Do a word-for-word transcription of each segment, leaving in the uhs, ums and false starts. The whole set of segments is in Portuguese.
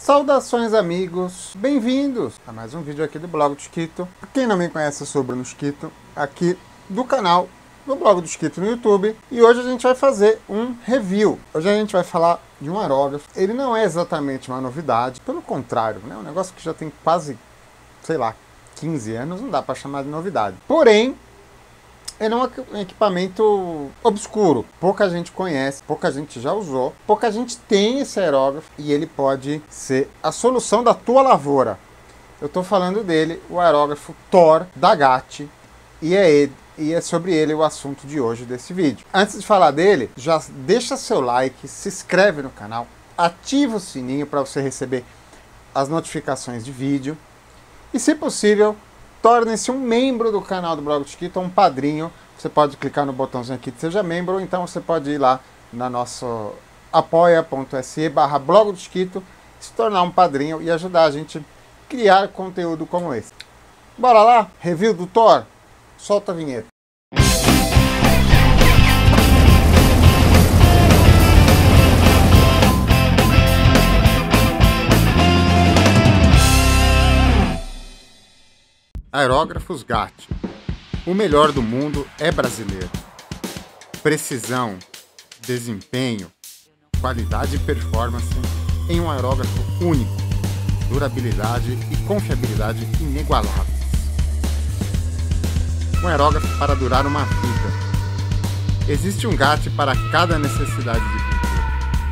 Saudações amigos, bem-vindos a mais um vídeo aqui do Blog do Chiquito. Quem não me conhece, eu sou o Bruno Chiquito, aqui do canal do Blog do Chiquito no YouTube. E hoje a gente vai fazer um review. Hoje a gente vai falar de um aerógrafo. Ele não é exatamente uma novidade, pelo contrário, né? Um negócio que já tem quase, sei lá, quinze anos, não dá para chamar de novidade. Porém, ele é um equipamento obscuro, pouca gente conhece, pouca gente já usou, pouca gente tem esse aerógrafo e ele pode ser a solução da tua lavoura. Eu estou falando dele, o aerógrafo Thor da Gatti, e é, ele, e é sobre ele o assunto de hoje desse vídeo. Antes de falar dele, já deixa seu like, se inscreve no canal, ativa o sininho para você receber as notificações de vídeo e, se possível, torne-se um membro do canal do Blog do Chiquito, um padrinho. Você pode clicar no botãozinho aqui de seja membro, ou então você pode ir lá na nosso apoia.se barra Blog do Chiquito, se tornar um padrinho e ajudar a gente a criar conteúdo como esse. Bora lá? Review do Thor? Solta a vinheta. Aerógrafos Gatti. O melhor do mundo é brasileiro. Precisão, desempenho, qualidade e performance em um aerógrafo único, durabilidade e confiabilidade inigualáveis. Um aerógrafo para durar uma vida. Existe um Gatti para cada necessidade de pintura.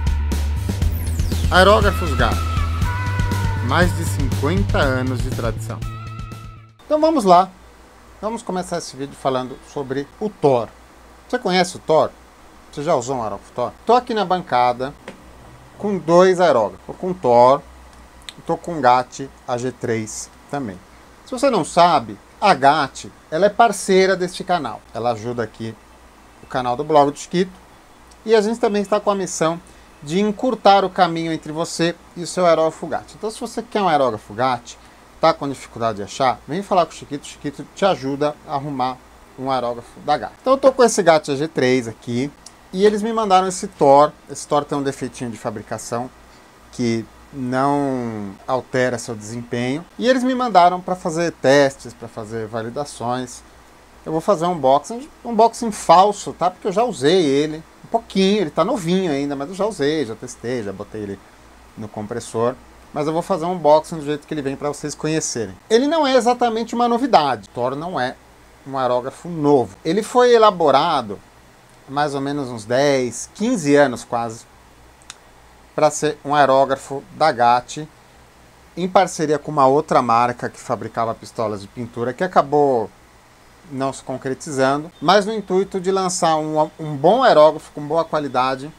Aerógrafos Gatti. Mais de cinquenta anos de tradição. Então vamos lá, vamos começar esse vídeo falando sobre o Thor. Você conhece o Thor? Você já usou um aerógrafo Thor? Estou aqui na bancada com dois aerógrafos. Estou com o Thor, estou com o Gatti A G três também. Se você não sabe, a Gatti ela é parceira deste canal. Ela ajuda aqui o canal do Blog do Chiquito. E a gente também está com a missão de encurtar o caminho entre você e o seu aerógrafo Gatti. Então se você quer um aerógrafo Gatti, tá com dificuldade de achar, vem falar com o Chiquito, o Chiquito te ajuda a arrumar um aerógrafo da Gatti. Então eu tô com esse Gatti A G três aqui, e eles me mandaram esse Thor. Esse Thor tem um defeitinho de fabricação que não altera seu desempenho, e eles me mandaram para fazer testes, para fazer validações. Eu vou fazer um unboxing, um unboxing falso, tá? Porque eu já usei ele um pouquinho, ele tá novinho ainda, mas eu já usei, já testei, já botei ele no compressor. Mas eu vou fazer um unboxing do jeito que ele vem para vocês conhecerem. Ele não é exatamente uma novidade. O Thor não é um aerógrafo novo. Ele foi elaborado há mais ou menos uns dez, quinze anos quase, para ser um aerógrafo da Gatti, em parceria com uma outra marca que fabricava pistolas de pintura, que acabou não se concretizando, mas no intuito de lançar um, um bom aerógrafo com boa qualidade,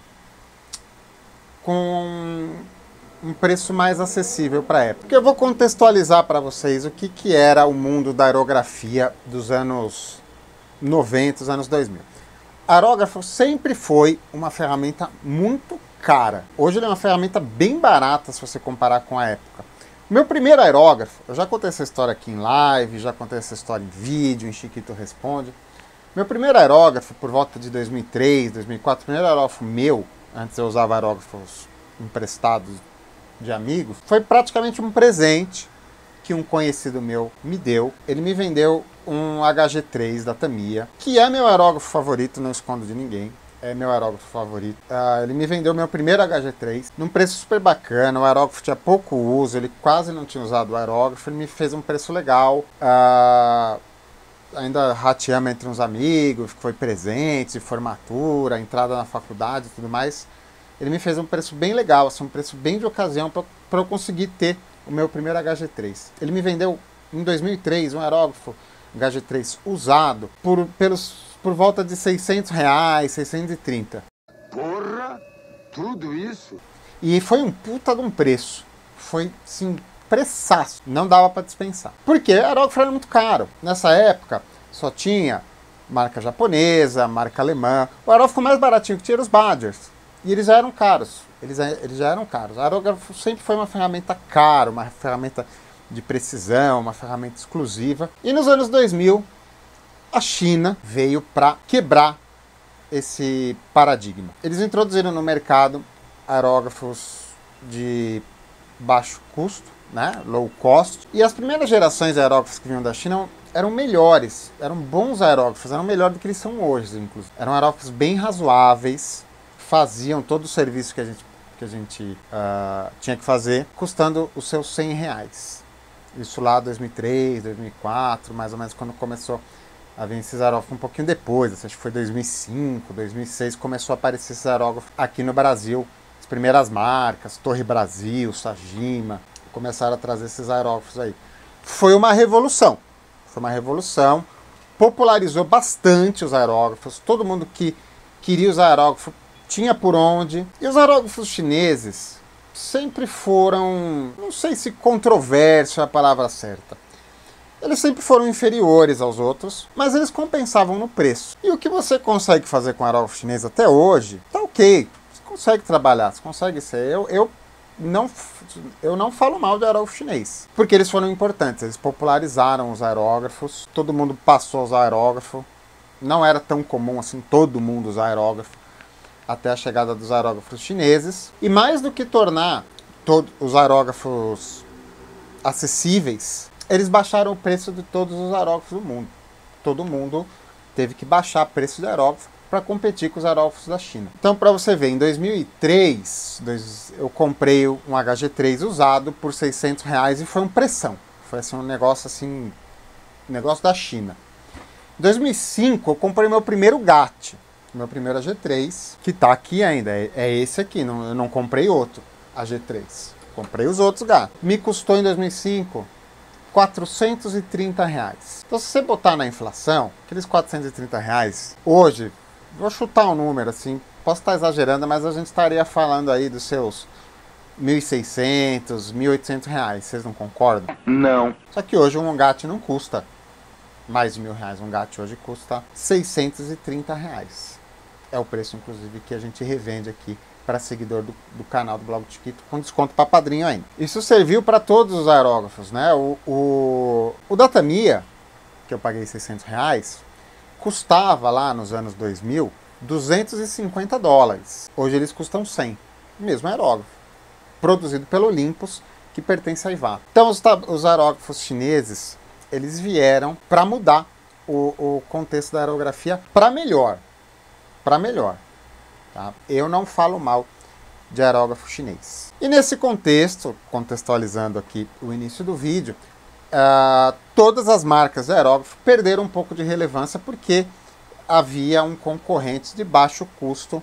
com um preço mais acessível para a época. Porque eu vou contextualizar para vocês o que, que era o mundo da aerografia dos anos noventa, dos anos dois mil. Aerógrafo sempre foi uma ferramenta muito cara. Hoje ele é uma ferramenta bem barata se você comparar com a época. Meu primeiro aerógrafo, eu já contei essa história aqui em live, já contei essa história em vídeo, em Chiquito Responde. Meu primeiro aerógrafo, por volta de dois mil e três, dois mil e quatro, o primeiro aerógrafo meu, antes eu usava aerógrafos emprestados de amigos, foi praticamente um presente que um conhecido meu me deu. Ele me vendeu um H G três da Tamiya, que é meu aerógrafo favorito, não escondo de ninguém, é meu aerógrafo favorito. Uh, ele me vendeu meu primeiro H G três, num preço super bacana. O aerógrafo tinha pouco uso, ele quase não tinha usado o aerógrafo, ele me fez um preço legal. Uh, ainda rateamos entre uns amigos, foi presente, formatura, entrada na faculdade e tudo mais. Ele me fez um preço bem legal, assim, um preço bem de ocasião para eu conseguir ter o meu primeiro H G três. Ele me vendeu em dois mil e três um aerógrafo H G três usado por, pelos, por volta de seiscentos reais, seiscentos e trinta. Porra, tudo isso? E foi um puta de um preço. Foi, sim, preçaço. Não dava para dispensar. Porque o aerógrafo era muito caro. Nessa época só tinha marca japonesa, marca alemã. O aerógrafo mais baratinho que tinha era os Badgers. E eles já eram caros, eles, eles já eram caros. O aerógrafo sempre foi uma ferramenta cara, uma ferramenta de precisão, uma ferramenta exclusiva. E nos anos dois mil, a China veio para quebrar esse paradigma. Eles introduziram no mercado aerógrafos de baixo custo, né, low cost. E as primeiras gerações de aerógrafos que vinham da China eram melhores, eram bons aerógrafos, eram melhores do que eles são hoje, inclusive. Eram aerógrafos bem razoáveis, faziam todo o serviço que a gente, que a gente uh, tinha que fazer, custando os seus cem reais. Isso lá dois mil e três, dois mil e quatro, mais ou menos, quando começou a vir esses aerógrafos, um pouquinho depois, acho que foi dois mil e cinco, dois mil e seis, começou a aparecer esses aerógrafos aqui no Brasil. As primeiras marcas, Torre Brasil, Sajima, começaram a trazer esses aerógrafos aí. Foi uma revolução, foi uma revolução, popularizou bastante os aerógrafos, todo mundo que queria usar aerógrafo tinha por onde. E os aerógrafos chineses sempre foram, não sei se controverso é a palavra certa, eles sempre foram inferiores aos outros, mas eles compensavam no preço. E o que você consegue fazer com aerógrafo chinês até hoje, tá ok. Você consegue trabalhar, você consegue ser. Eu, eu, não, eu não falo mal de aerógrafo chinês, porque eles foram importantes, eles popularizaram os aerógrafos, todo mundo passou a usar aerógrafo. Não era tão comum assim todo mundo usar aerógrafo, até a chegada dos aerógrafos chineses. E mais do que tornar todos os aerógrafos acessíveis, eles baixaram o preço de todos os aerógrafos do mundo. Todo mundo teve que baixar o preço de aerógrafo para competir com os aerógrafos da China. Então, para você ver, em dois mil e três, dois, eu comprei um H G três usado por seiscentos reais e foi um pressão. Foi assim, um negócio assim, um negócio da China. Em dois mil e cinco, eu comprei meu primeiro G A T, meu primeiro A G três, que está aqui ainda, é, é esse aqui, não, eu não comprei outro A G três. Comprei os outros G A T. Me custou em dois mil e cinco quatrocentos e trinta reais. Então, se você botar na inflação, aqueles quatrocentos e trinta reais, hoje, vou chutar um número assim, posso estar exagerando, mas a gente estaria falando aí dos seus mil e seiscentos, mil e oitocentos reais. Vocês não concordam? Não. Só que hoje um G A T não custa mais de mil reais. Um G A T hoje custa seiscentos e trinta reais. É o preço, inclusive, que a gente revende aqui para seguidor do, do canal do Blog Chiquito, com desconto para padrinho ainda. Isso serviu para todos os aerógrafos, né? O, o, o da Tamiya, que eu paguei seiscentos reais, custava lá nos anos dois mil duzentos e cinquenta dólares. Hoje eles custam cem. Mesmo aerógrafo. Produzido pelo Olympus, que pertence à Iwata. Então os, os aerógrafos chineses, eles vieram para mudar o, o contexto da aerografia para melhor. Para melhor. Tá? Eu não falo mal de aerógrafo chinês. E nesse contexto, contextualizando aqui o início do vídeo, uh, todas as marcas de aerógrafo perderam um pouco de relevância porque havia um concorrente de baixo custo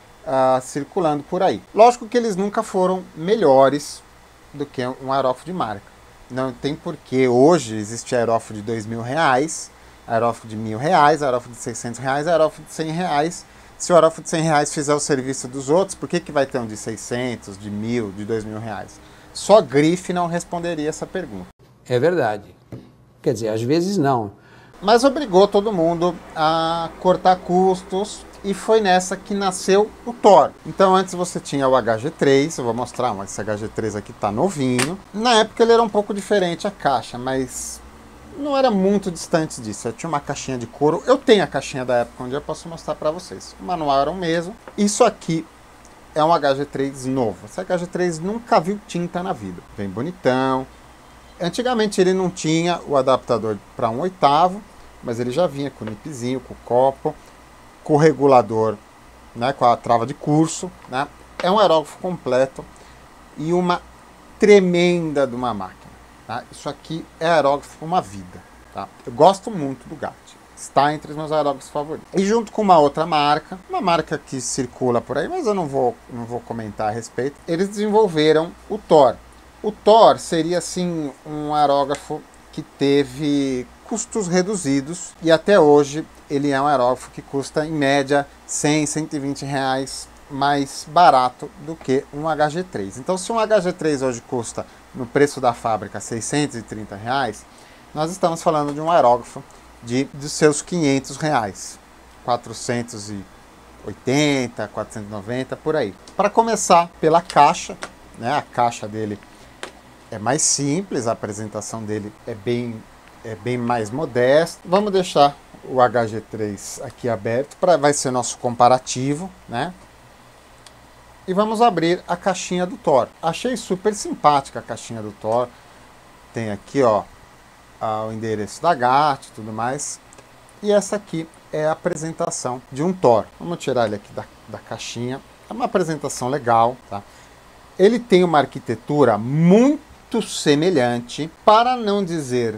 uh, circulando por aí. Lógico que eles nunca foram melhores do que um aerógrafo de marca. Não tem porquê hoje existe aerógrafo de dois mil reais, aerógrafo de mil reais, aerógrafo de seiscentos reais, aerógrafo de cem reais. Se o aerógrafo de cem reais fizer o serviço dos outros, por que, que vai ter um de seiscentos, de mil, de dois mil reais? Só grife não responderia essa pergunta. É verdade. Quer dizer, às vezes não. Mas obrigou todo mundo a cortar custos e foi nessa que nasceu o Thor. Então antes você tinha o H G três, eu vou mostrar, mas esse H G três aqui tá novinho. Na época ele era um pouco diferente a caixa, mas não era muito distante disso. Eu tinha uma caixinha de couro. Eu tenho a caixinha da época, onde eu posso mostrar para vocês. O manual era o mesmo. Isso aqui é um H G três novo. Esse H G três nunca viu tinta na vida. Bem bonitão. Antigamente ele não tinha o adaptador para um oitavo, mas ele já vinha com o nipzinho, com o copo, com o regulador, né, com a trava de curso. Né? É um aerógrafo completo e uma tremenda de uma máquina. Tá? Isso aqui é aerógrafo uma vida. Tá? Eu gosto muito do G A T. Está entre os meus aerógrafos favoritos. E junto com uma outra marca, uma marca que circula por aí, mas eu não vou, não vou comentar a respeito, eles desenvolveram o Thor. O Thor seria, assim, um aerógrafo que teve custos reduzidos e até hoje ele é um aerógrafo que custa, em média, cem, cento e vinte reais mais barato do que um H G três. Então, se um H G três hoje custa, no preço da fábrica, seiscentos e trinta reais, nós estamos falando de um aerógrafo de, de seus quinhentos reais, quatrocentos e oitenta, quatrocentos e noventa, por aí. Para começar pela caixa, né, a caixa dele é mais simples, a apresentação dele é bem, é bem mais modesta. Vamos deixar o H G três aqui aberto, pra, vai ser nosso comparativo, né? e vamos abrir a caixinha do Thor. Achei super simpática a caixinha do Thor. Tem aqui, ó, o endereço da G A T e tudo mais. E essa aqui é a apresentação de um Thor. Vamos tirar ele aqui da, da caixinha. É uma apresentação legal, tá? Ele tem uma arquitetura muito semelhante, para não dizer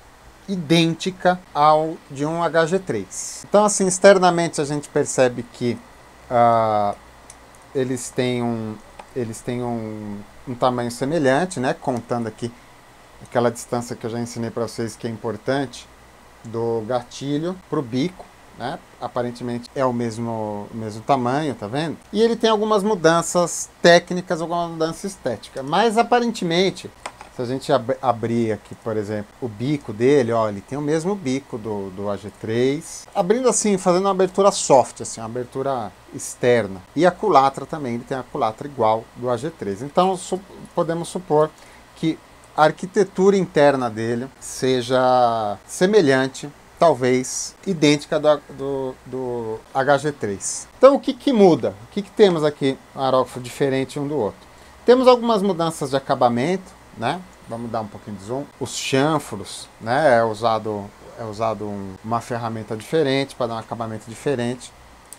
idêntica ao de um H G três. Então, assim, externamente a gente percebe que uh, eles têm, um, eles têm um, um tamanho semelhante, né? Contando aqui aquela distância que eu já ensinei para vocês, que é importante, do gatilho para o bico, né? Aparentemente é o mesmo, o mesmo tamanho, tá vendo? E ele tem algumas mudanças técnicas, alguma mudança estética, mas aparentemente, se a gente ab abrir aqui, por exemplo, o bico dele, ó, ele tem o mesmo bico do, do A G três, abrindo assim, fazendo uma abertura soft, assim, uma abertura externa. E a culatra também, ele tem a culatra igual do A G três. Então su podemos supor que a arquitetura interna dele seja semelhante, talvez idêntica do, do, do H G três. Então o que, que muda? O que, que temos aqui um aerógrafo diferente um do outro? Temos algumas mudanças de acabamento, né? Vamos dar um pouquinho de zoom. Os chanfros, né? É usado, é usado um, uma ferramenta diferente para dar um acabamento diferente.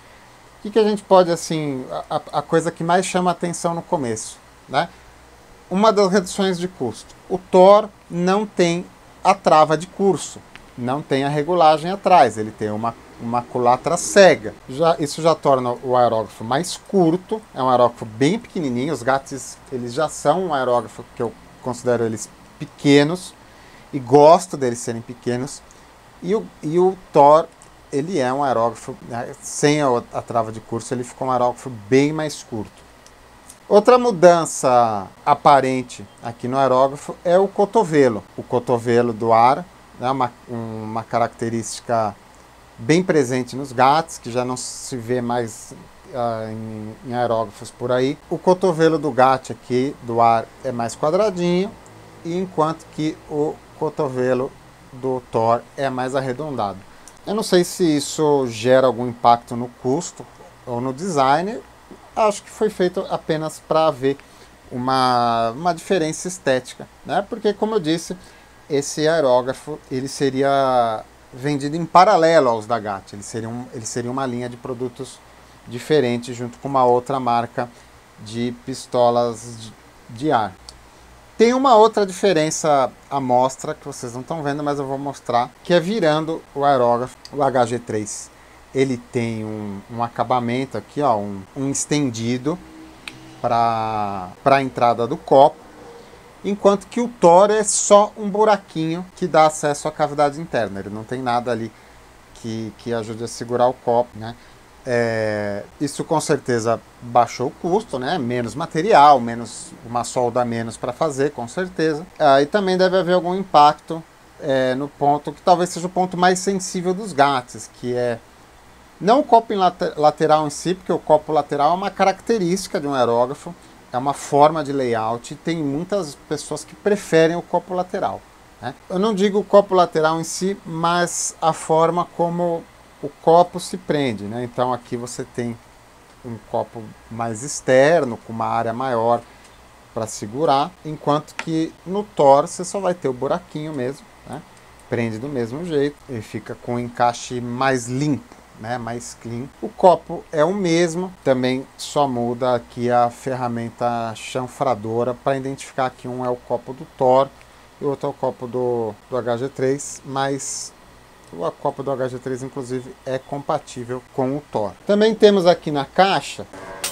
O que, que a gente pode, assim, a, a coisa que mais chama a atenção no começo, né? Uma das reduções de custo. O Thor não tem a trava de curso, não tem a regulagem atrás, ele tem uma, uma culatra cega. Já, isso já torna o aerógrafo mais curto, é um aerógrafo bem pequenininho, os Gates eles já são um aerógrafo que eu considero eles pequenos, e gosto deles serem pequenos, e o, e o Thor, ele é um aerógrafo, né, sem a, a trava de curso, ele ficou um aerógrafo bem mais curto. Outra mudança aparente aqui no aerógrafo é o cotovelo. O cotovelo do ar, né, uma, uma característica bem presente nos Gates, que já não se vê mais uh, em, em aerógrafos por aí. O cotovelo do Gat aqui, do ar, é mais quadradinho, e enquanto que o cotovelo do Thor é mais arredondado. Eu não sei se isso gera algum impacto no custo ou no design. Acho que foi feito apenas para haver uma, uma diferença estética, né? Porque, como eu disse, esse aerógrafo ele seria vendido em paralelo aos da Gat. Ele seria, um, ele seria uma linha de produtos diferente junto com uma outra marca de pistolas de, de ar. Tem uma outra diferença à mostra que vocês não estão vendo, mas eu vou mostrar, que é virando o aerógrafo, o H G três. Ele tem um, um acabamento aqui, ó, um, um estendido para a entrada do copo, enquanto que o Thor é só um buraquinho que dá acesso à cavidade interna. Ele não tem nada ali que, que ajude a segurar o copo, né? É, isso com certeza baixou o custo, né? Menos material, menos uma solda a menos para fazer, com certeza. Ah, e também deve haver algum impacto é, no ponto que talvez seja o ponto mais sensível dos Gates, que é não o copo em lateral em si, porque o copo lateral é uma característica de um aerógrafo, é uma forma de layout, e tem muitas pessoas que preferem o copo lateral, né? Eu não digo o copo lateral em si, mas a forma como o copo se prende, né? Então aqui você tem um copo mais externo, com uma área maior para segurar, enquanto que no Thor você só vai ter o buraquinho mesmo, né? Prende do mesmo jeito e fica com o encaixe mais limpo, né, mais clean. O copo é o mesmo, também só muda aqui a ferramenta chanfradora para identificar que um é o copo do Thor e o outro é o copo do, do H G três, mas o copo do H G três inclusive é compatível com o Thor. Também temos aqui na caixa,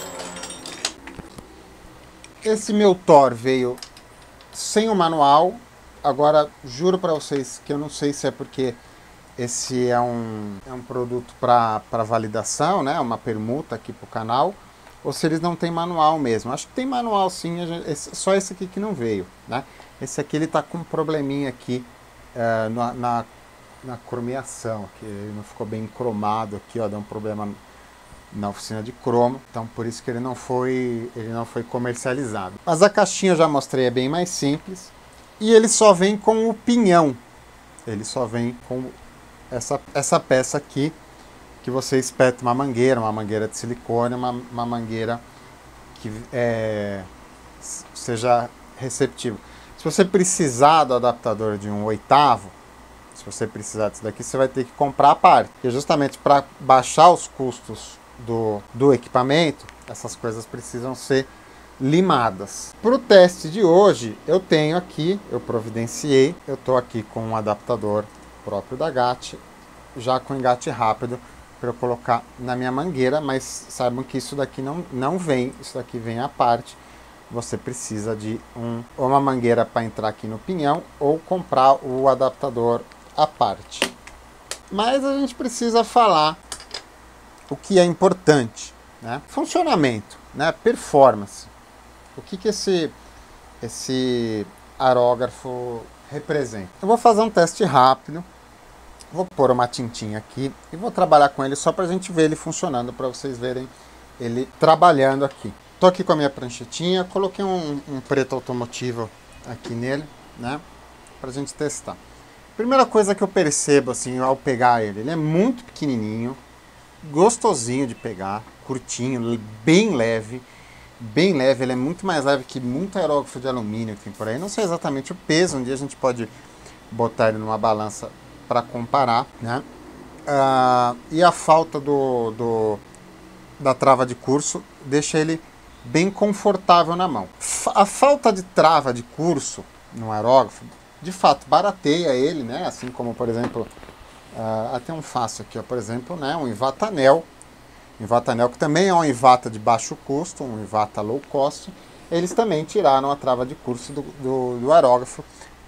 esse meu Thor veio sem o manual. Agora juro para vocês que eu não sei se é porque esse é um, é um produto para validação, né? Uma permuta aqui para o canal, ou se eles não têm manual mesmo. Acho que tem manual sim, gente, esse, só esse aqui que não veio, né? Esse aqui ele está com um probleminha aqui uh, na, na, na cromeação, que ele não ficou bem cromado aqui, ó, deu um problema na oficina de cromo, então por isso que ele não foi, ele não foi comercializado. Mas a caixinha eu já mostrei, é bem mais simples, e ele só vem com o pinhão, ele só vem com Essa, essa peça aqui, que você espeta uma mangueira, uma mangueira de silicone, uma, uma mangueira que é, seja receptivo. Se você precisar do adaptador de um oitavo, se você precisar disso daqui, você vai ter que comprar a parte. E justamente para baixar os custos do, do equipamento, essas coisas precisam ser limadas. Para o teste de hoje, eu tenho aqui, eu providenciei, eu estou aqui com um adaptador próprio da G A T, já com engate rápido, para eu colocar na minha mangueira, mas saibam que isso daqui não, não vem, isso daqui vem à parte. Você precisa de um, uma mangueira para entrar aqui no pinhão ou comprar o adaptador à parte. Mas a gente precisa falar o que é importante, né? Funcionamento, né? Performance. O que, que esse, esse aerógrafo representa? Eu vou fazer um teste rápido, vou pôr uma tintinha aqui e vou trabalhar com ele só para a gente ver ele funcionando, para vocês verem ele trabalhando aqui. Tô aqui com a minha pranchetinha, coloquei um, um preto automotivo aqui nele, né, pra gente testar. Primeira coisa que eu percebo, assim, ao pegar ele, ele é muito pequenininho, gostosinho de pegar, curtinho, bem leve, bem leve, ele é muito mais leve que muito aerógrafo de alumínio que tem por aí. Não sei exatamente o peso, um dia a gente pode botar ele numa balança para comparar, né, ah, e a falta do, do, da trava de curso deixa ele bem confortável na mão. A falta de trava de curso no aerógrafo, de fato, barateia ele, né? Assim como, por exemplo, uh, até um fácil aqui, ó, por exemplo, né? Um Ivatanel, Ivatanel que também é um Ivata de baixo custo, um Ivata low cost. Eles também tiraram a trava de curso do, do, do aerógrafo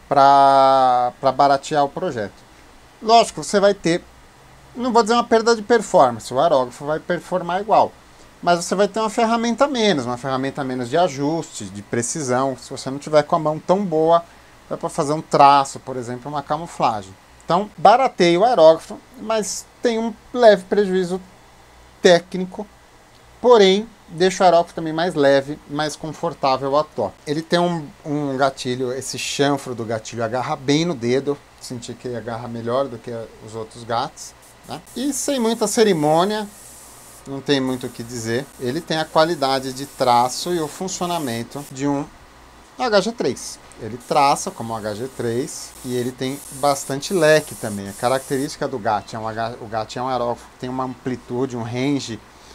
para baratear o projeto. Lógico, você vai ter, não vou dizer uma perda de performance, o aerógrafo vai performar igual. Mas você vai ter uma ferramenta a menos, uma ferramenta a menos de ajuste, de precisão. Se você não tiver com a mão tão boa, dá para fazer um traço, por exemplo, uma camuflagem. Então, barateia o aerógrafo, mas tem um leve prejuízo técnico, porém, deixa o aerógrafo também mais leve, mais confortável a toque. Ele tem um, um gatilho, esse chanfro do gatilho agarra bem no dedo, senti que ele agarra melhor do que os outros gatos, né? E sem muita cerimônia, não tem muito o que dizer. Ele tem a qualidade de traço e o funcionamento de um H G três. Ele traça como um H G três e ele tem bastante leque também. A característica do G A T é um, H, o G A T é um aerógrafo que tem uma amplitude, um range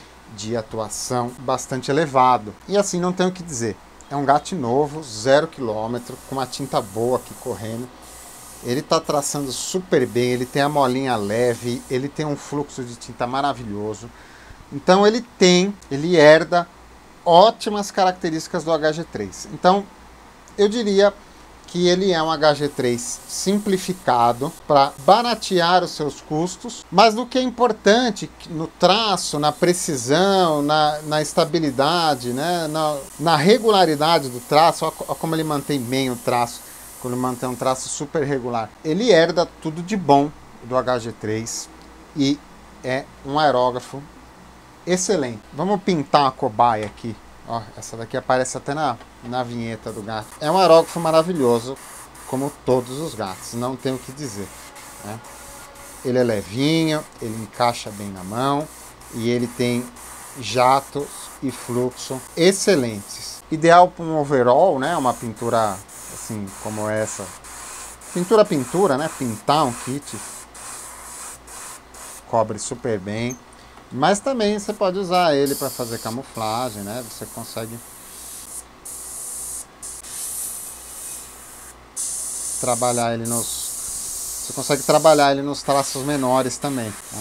de atuação bastante elevado. E assim, não tem o que dizer. É um G A T novo, zero quilômetro, com uma tinta boa aqui correndo. Ele está traçando super bem, ele tem a molinha leve, ele tem um fluxo de tinta maravilhoso. Então ele tem, ele herda ótimas características do H G três. Então eu diria que ele é um H G três simplificado para baratear os seus custos, mas do que é importante no traço, na precisão, na, na estabilidade, né, na, na regularidade do traço, olha como ele mantém bem o traço, quando ele mantém um traço super regular. Ele herda tudo de bom do H G três e é um aerógrafo excelente. Vamos pintar a cobaia aqui. Ó, essa daqui aparece até na, na vinheta do gato. É um aerógrafo maravilhoso, como todos os gatos, não tenho o que dizer, né? Ele é levinho, ele encaixa bem na mão e ele tem jatos e fluxo excelentes. Ideal para um overall, né? Uma pintura assim como essa. Pintura, pintura, né? Pintar um kit cobre super bem. Mas também você pode usar ele para fazer camuflagem, né? Você consegue trabalhar ele nos, você consegue trabalhar ele nos traços menores também, né?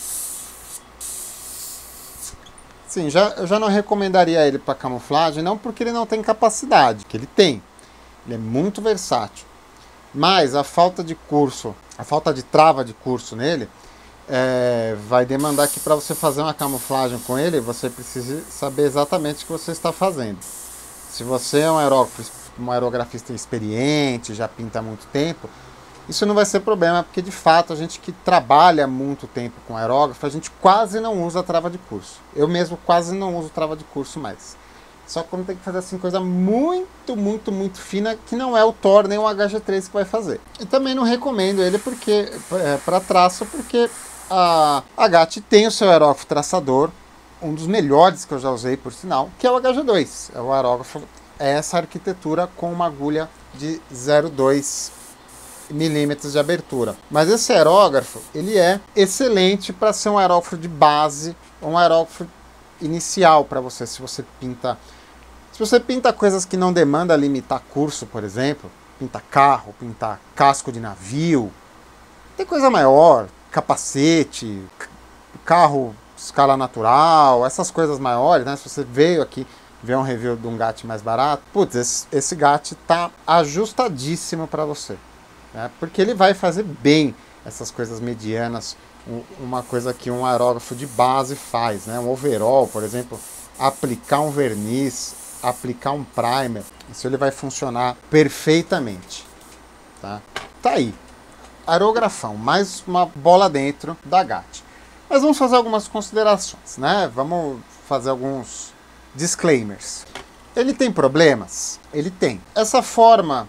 Sim, já, eu já não recomendaria ele para camuflagem, não porque ele não tem capacidade, que ele tem. Ele é muito versátil. Mas a falta de curso, a falta de trava de curso nele, É, vai demandar que para você fazer uma camuflagem com ele, você precisa saber exatamente o que você está fazendo. Se você é um, aerógrafo, um aerografista experiente, já pinta há muito tempo, isso não vai ser problema, porque de fato a gente que trabalha muito tempo com aerógrafo, a gente quase não usa trava de curso. Eu mesmo quase não uso trava de curso mais. Só quando tem que fazer assim coisa muito, muito, muito fina, que não é o Thor nem o H G três que vai fazer. E também não recomendo ele porque é, para traço, porque a, a G A T tem o seu aerógrafo traçador, um dos melhores que eu já usei, por sinal, que é o H G dois. É o aerógrafo, é essa arquitetura com uma agulha de zero vírgula dois milímetros de abertura. Mas esse aerógrafo, ele é excelente para ser um aerógrafo de base, um aerógrafo inicial para você, se você pinta... Se você pinta coisas que não demanda limitar curso, por exemplo, pinta carro, pintar casco de navio, tem coisa maior, capacete, carro escala natural, essas coisas maiores, né? Se você veio aqui ver um review de um G A T mais barato, putz, esse, esse G A T tá ajustadíssimo para você, né? Porque ele vai fazer bem essas coisas medianas, uma coisa que um aerógrafo de base faz, né? Um overall, por exemplo, aplicar um verniz, aplicar um primer, isso ele vai funcionar perfeitamente, tá? Tá aí, aerografão, mais uma bola dentro da G A T. Mas vamos fazer algumas considerações, né? Vamos fazer alguns disclaimers. Ele tem problemas? Ele tem. Essa forma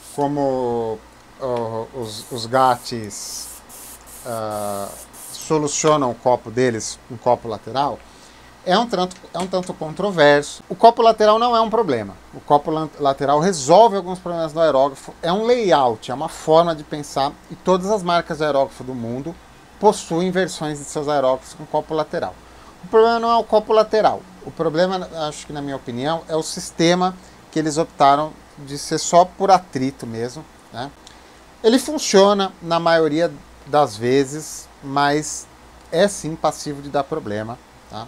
como uh, os, os G A Ts uh, solucionam o copo deles, um copo lateral, é um, tanto, é um tanto controverso. O copo lateral não é um problema. O copo lateral resolve alguns problemas do aerógrafo. É um layout, é uma forma de pensar, e todas as marcas de aerógrafo do mundo possuem versões de seus aerógrafos com copo lateral. O problema não é o copo lateral. O problema, acho que na minha opinião, é o sistema que eles optaram de ser só por atrito mesmo, né? Ele funciona na maioria das vezes, mas é sim passivo de dar problema, tá?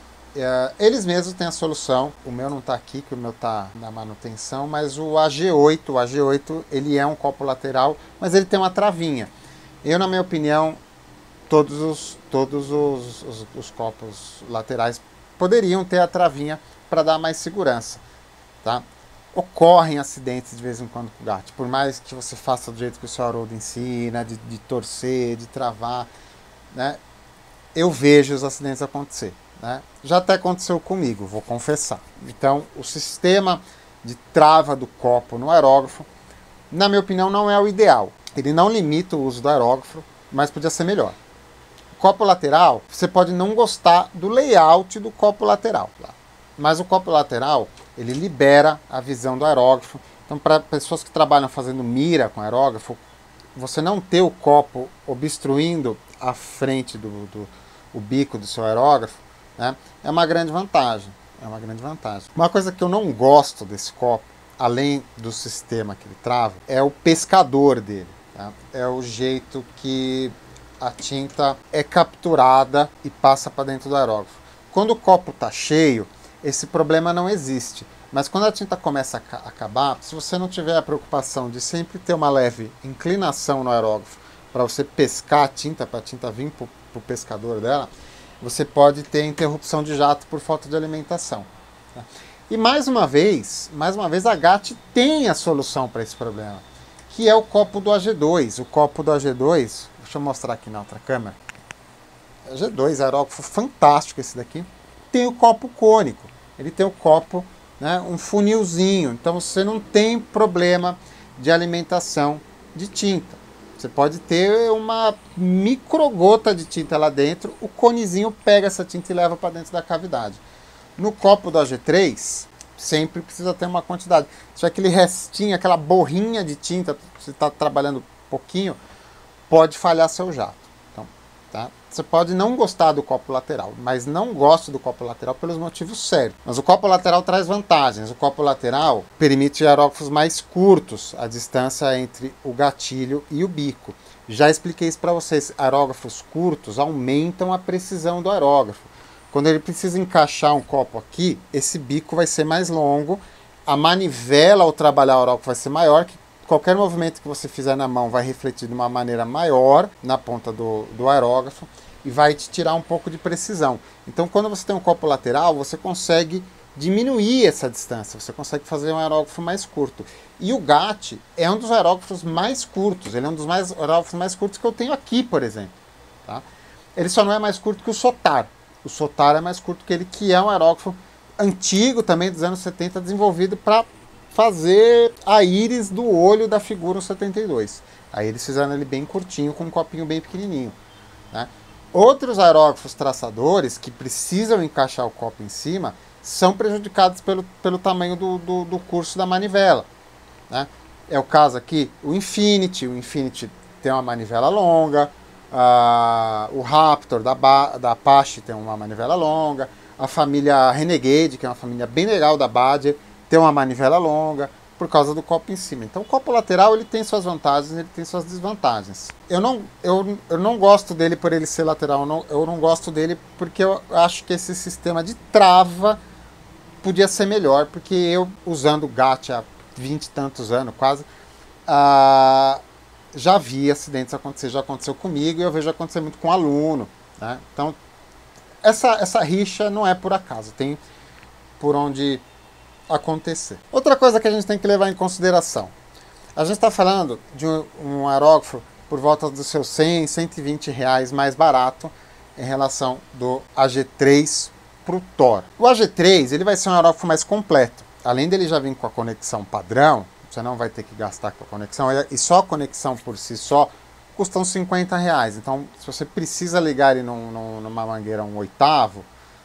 É, eles mesmos têm a solução. O meu não está aqui, que o meu está na manutenção, mas o A G oito, o A G oito ele é um copo lateral, mas ele tem uma travinha. Eu, na minha opinião, todos os, todos os, os, os copos laterais poderiam ter a travinha para dar mais segurança, tá? Ocorrem acidentes de vez em quando com o G A T, por mais que você faça do jeito que o seu Haroldo ensina, de, de torcer, de travar, né? Eu vejo os acidentes acontecer, né? Já até aconteceu comigo, vou confessar. Então, o sistema de trava do copo no aerógrafo, na minha opinião, não é o ideal. Ele não limita o uso do aerógrafo, mas podia ser melhor. Copo lateral, você pode não gostar do layout do copo lateral, tá? Mas o copo lateral, ele libera a visão do aerógrafo. Então, para pessoas que trabalham fazendo mira com aerógrafo, você não ter o copo obstruindo a frente do, do o bico do seu aerógrafo, né, é uma grande vantagem. É uma grande vantagem. Uma coisa que eu não gosto desse copo, além do sistema que ele trava, é o pescador dele, tá? É o jeito que a tinta é capturada e passa para dentro do aerógrafo. Quando o copo está cheio, esse problema não existe. Mas quando a tinta começa a acabar, se você não tiver a preocupação de sempre ter uma leve inclinação no aerógrafo para você pescar a tinta, para a tinta vir para o pescador dela, você pode ter interrupção de jato por falta de alimentação, tá? E mais uma vez, mais uma vez a G A T tem a solução para esse problema, que é o copo do A G dois. O copo do A G dois, deixa eu mostrar aqui na outra câmera. A G dois, aerógrafo fantástico esse daqui. Tem o copo cônico, ele tem o copo, né, um funilzinho, então você não tem problema de alimentação de tinta. Você pode ter uma microgota de tinta lá dentro, o conezinho pega essa tinta e leva para dentro da cavidade. No copo do A G três, sempre precisa ter uma quantidade. Se aquele restinho, aquela borrinha de tinta, você está trabalhando pouquinho, pode falhar seu jato. Então, tá? Você pode não gostar do copo lateral, mas não gosto do copo lateral pelos motivos sérios. Mas o copo lateral traz vantagens. O copo lateral permite aerógrafos mais curtos, a distância entre o gatilho e o bico. Já expliquei isso para vocês. Aerógrafos curtos aumentam a precisão do aerógrafo. Quando ele precisa encaixar um copo aqui, esse bico vai ser mais longo, a manivela ao trabalhar o aerógrafo vai ser maior, que qualquer movimento que você fizer na mão vai refletir de uma maneira maior na ponta do, do aerógrafo e vai te tirar um pouco de precisão. Então, quando você tem um copo lateral, você consegue diminuir essa distância, você consegue fazer um aerógrafo mais curto. E o G A T é um dos aerógrafos mais curtos, ele é um dos mais, aerógrafos mais curtos que eu tenho aqui, por exemplo, tá? Ele só não é mais curto que o Sotar. O Sotar é mais curto que ele, que é um aerógrafo antigo também, dos anos setenta, desenvolvido para fazer a íris do olho da figura setenta e dois. Aí eles fizeram ele bem curtinho, com um copinho bem pequenininho, né? Outros aerógrafos traçadores que precisam encaixar o copo em cima são prejudicados pelo, pelo tamanho do, do, do curso da manivela, né? É o caso aqui, o Infinity. O Infinity tem uma manivela longa, uh, o Raptor da, ba da Apache tem uma manivela longa, a família Renegade, que é uma família bem legal da Badger, tem uma manivela longa, por causa do copo em cima. Então o copo lateral ele tem suas vantagens, ele tem suas desvantagens. Eu não, eu, eu não gosto dele por ele ser lateral, eu não, eu não gosto dele porque eu acho que esse sistema de trava podia ser melhor, porque eu, usando o G A T há vinte e tantos anos quase, uh, já vi acidentes acontecer, já aconteceu comigo e eu vejo acontecer muito com aluno, né? Então essa, essa rixa não é por acaso, tem por onde acontecer. Outra coisa que a gente tem que levar em consideração, a gente está falando de um, um aerógrafo por volta dos seus cem, cento e vinte reais mais barato em relação do A G três para o Thor. O A G três ele vai ser um aerógrafo mais completo, além dele já vir com a conexão padrão, você não vai ter que gastar com a conexão, e só a conexão por si só custa uns cinquenta reais, então se você precisa ligar ele num, num, numa mangueira um oitavo,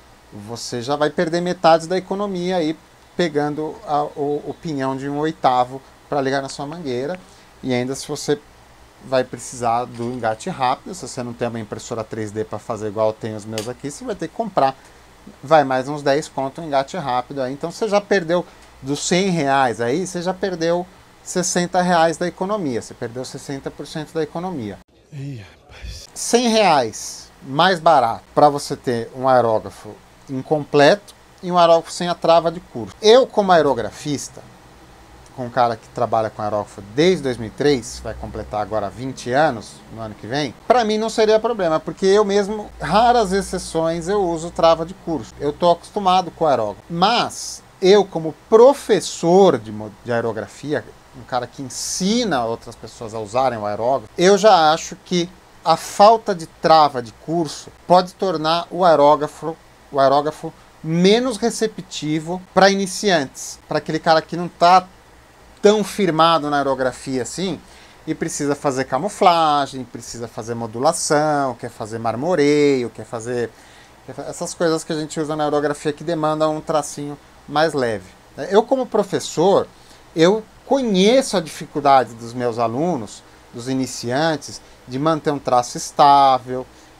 você já vai perder metade da economia aí, pegando a, o, o pinhão de um oitavo para ligar na sua mangueira. E ainda se você vai precisar do engate rápido, se você não tem uma impressora três D para fazer igual tem os meus aqui, você vai ter que comprar, vai mais uns dez conto um engate rápido aí. Então você já perdeu dos cem reais aí, você já perdeu sessenta reais da economia, você perdeu sessenta por cento da economia. Ih, rapaz. cem reais mais barato para você ter um aerógrafo incompleto e um aerógrafo sem a trava de curso. Eu, como aerografista, com um cara que trabalha com aerógrafo desde dois mil e três, vai completar agora vinte anos, no ano que vem, para mim não seria problema, porque eu mesmo, raras exceções, eu uso trava de curso. Eu estou acostumado com aerógrafo. Mas, eu como professor de, de aerografia, um cara que ensina outras pessoas a usarem o aerógrafo, eu já acho que a falta de trava de curso pode tornar o aerógrafo, o aerógrafo menos receptivo para iniciantes, para aquele cara que não está tão firmado na aerografia assim e precisa fazer camuflagem, precisa fazer modulação, quer fazer marmoreio, quer fazer essas coisas que a gente usa na aerografia que demandam um tracinho mais leve. Eu, como professor, eu conheço a dificuldade dos meus alunos, dos iniciantes, de manter um traço estável,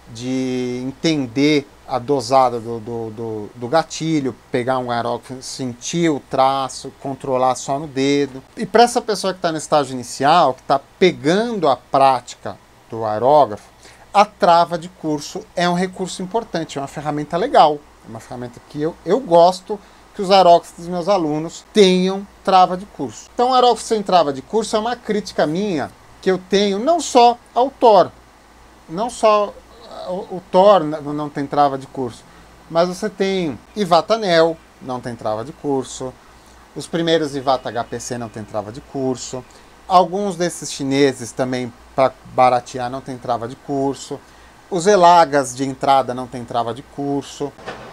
de entender a dosada do, do, do, do gatilho, pegar um aerógrafo, sentir o traço, controlar só no dedo. E para essa pessoa que está no estágio inicial, que está pegando a prática do aerógrafo, a trava de curso é um recurso importante, é uma ferramenta legal, é uma ferramenta que eu, eu gosto que os aerógrafos dos meus alunos tenham trava de curso. Então, o aerógrafo sem trava de curso é uma crítica minha que eu tenho não só ao Thor, não só o, o Thor não tem trava de curso, mas você tem Ivatanel, não tem trava de curso, os primeiros Ivata H P C não tem trava de curso, alguns desses chineses também, para baratear, não tem trava de curso, os Elagas de entrada não tem trava de curso,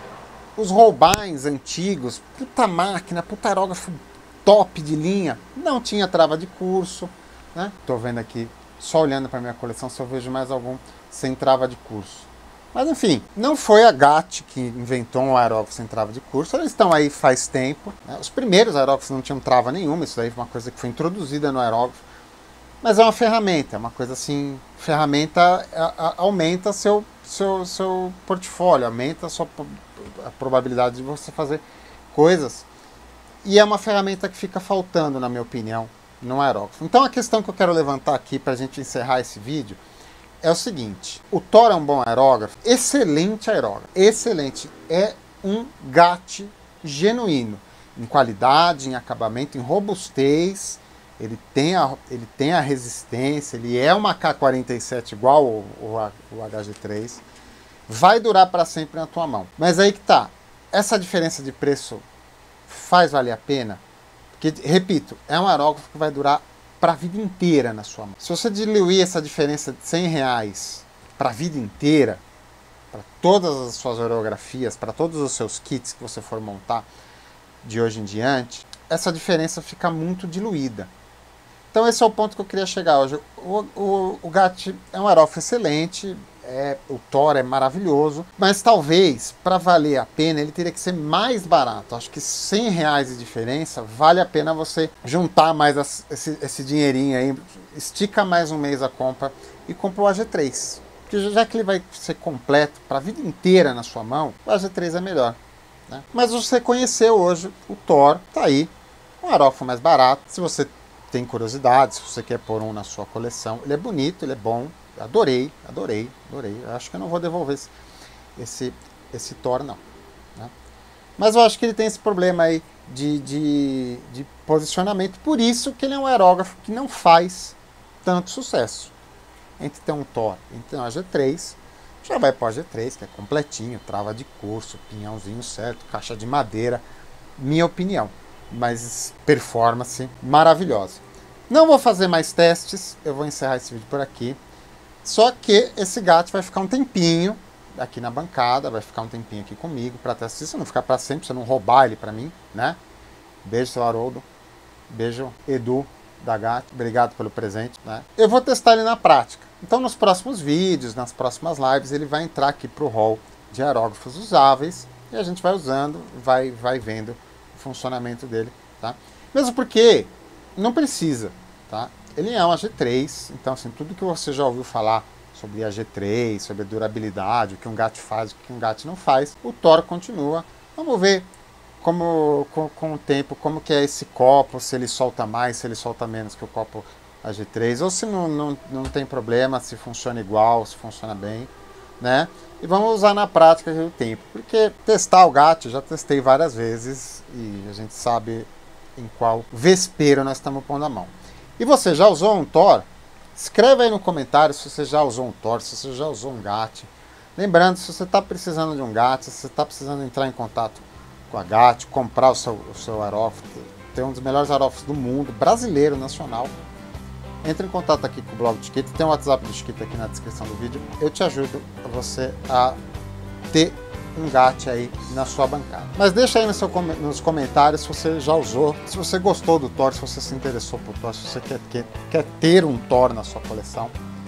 os Holbeins antigos, puta máquina, puta aerógrafo top de linha, não tinha trava de curso, né? Tô vendo aqui, só olhando para minha coleção, se eu vejo mais algum sem trava de curso. Mas enfim, não foi a G A T que inventou um aerógrafo sem trava de curso, eles estão aí faz tempo, né? Os primeiros aerógrafos não tinham trava nenhuma, isso daí foi uma coisa que foi introduzida no aerógrafo, mas é uma ferramenta, é uma coisa assim, ferramenta a, a, aumenta seu, seu, seu portfólio, aumenta a sua a probabilidade de você fazer coisas, e é uma ferramenta que fica faltando, na minha opinião, no aerógrafo. Então a questão que eu quero levantar aqui para a gente encerrar esse vídeo é o seguinte: o Thor é um bom aerógrafo, excelente aerógrafo, excelente, é um G A T genuíno, em qualidade, em acabamento, em robustez, ele tem a, ele tem a resistência, ele é uma K quarenta e sete igual o, o, o H G três, vai durar para sempre na tua mão. Mas aí que tá, essa diferença de preço faz valer a pena? Porque, repito, é um aerógrafo que vai durar para a vida inteira na sua mão. Se você diluir essa diferença de cem reais para a vida inteira, para todas as suas aerografias, para todos os seus kits que você for montar de hoje em diante, essa diferença fica muito diluída. Então esse é o ponto que eu queria chegar hoje. O, o, o G A T é um aerógrafo excelente, é, o Thor é maravilhoso, mas talvez, para valer a pena, ele teria que ser mais barato. Acho que cem reais de diferença, vale a pena você juntar mais as, esse, esse dinheirinho aí, estica mais um mês a compra e compra o A G três. Porque já que ele vai ser completo para a vida inteira na sua mão, o A G três é melhor. Né? Mas você conheceu hoje o Thor, tá aí, um aerógrafo mais barato. Se você tem curiosidade, se você quer pôr um na sua coleção, ele é bonito, ele é bom, adorei, adorei, adorei. Eu acho que eu não vou devolver esse, esse, esse Thor, não. Né? Mas eu acho que ele tem esse problema aí de, de, de posicionamento, por isso que ele é um aerógrafo que não faz tanto sucesso. Entre ter um Thor e ter um A G três, já vai para o A G três, que é completinho, trava de curso, pinhãozinho certo, caixa de madeira, minha opinião. Mas performance maravilhosa. Não vou fazer mais testes, eu vou encerrar esse vídeo por aqui. Só que esse gato vai ficar um tempinho aqui na bancada, vai ficar um tempinho aqui comigo para testar. Se não ficar para sempre, você não roubar ele para mim, né? Beijo, seu Haroldo. Beijo, Edu da Gato. Obrigado pelo presente, né? Eu vou testar ele na prática. Então, nos próximos vídeos, nas próximas lives, ele vai entrar aqui para o hall de aerógrafos usáveis e a gente vai usando, vai, vai vendo o funcionamento dele, tá? Mesmo porque não precisa, tá? Ele é um A G três, então assim, tudo que você já ouviu falar sobre A G três, sobre a durabilidade, o que um gato faz, o que um gato não faz, o Thor continua. Vamos ver como, com, com o tempo, como que é esse copo, se ele solta mais, se ele solta menos que o copo A G três, ou se não, não, não tem problema, se funciona igual, se funciona bem, né? E vamos usar na prática o tempo, porque testar o gato, já testei várias vezes e a gente sabe em qual vespeiro nós estamos pondo a mão. E você já usou um Thor? Escreve aí no comentário se você já usou um Thor, se você já usou um gato. Lembrando, se você está precisando de um gato, se você está precisando entrar em contato com a Gato, comprar o seu, o seu aerógrafo, tem um dos melhores aerógrafos do mundo, brasileiro, nacional. Entre em contato aqui com o blog do Chiquito, tem o WhatsApp do Chiquito aqui na descrição do vídeo. Eu te ajudo a você a ter um gato aí na sua bancada. Mas deixa aí no seu, nos comentários se você já usou, se você gostou do Thor, se você se interessou por Thor, se você quer, quer, quer ter um Thor na sua coleção.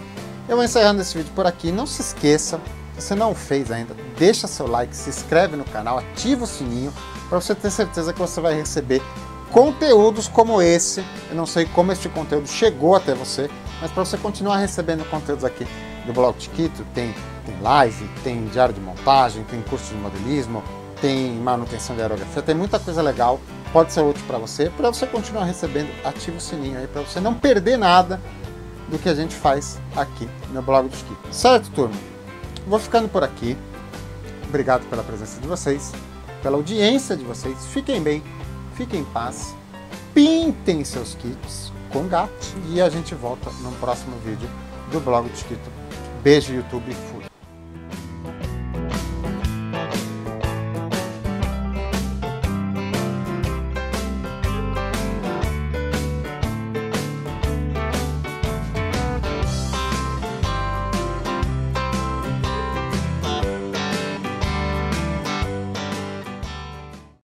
Eu vou encerrando esse vídeo por aqui. Não se esqueça, se você não fez ainda, deixa seu like, se inscreve no canal, ativa o sininho para você ter certeza que você vai receber conteúdos como esse. Eu não sei como este conteúdo chegou até você, mas para você continuar recebendo conteúdos aqui do blog Chiquito, tem, tem live, tem diário de montagem, tem curso de modelismo, tem manutenção de aerografia, tem muita coisa legal, pode ser útil para você, para você continuar recebendo, ativa o sininho aí para você não perder nada do que a gente faz aqui no blog do Chiquito. Certo, turma? Vou ficando por aqui. Obrigado pela presença de vocês, pela audiência de vocês. Fiquem bem, fiquem em paz, pintem seus kits com gato e a gente volta no próximo vídeo do blog do Chiquito. Beijo, YouTube, fui!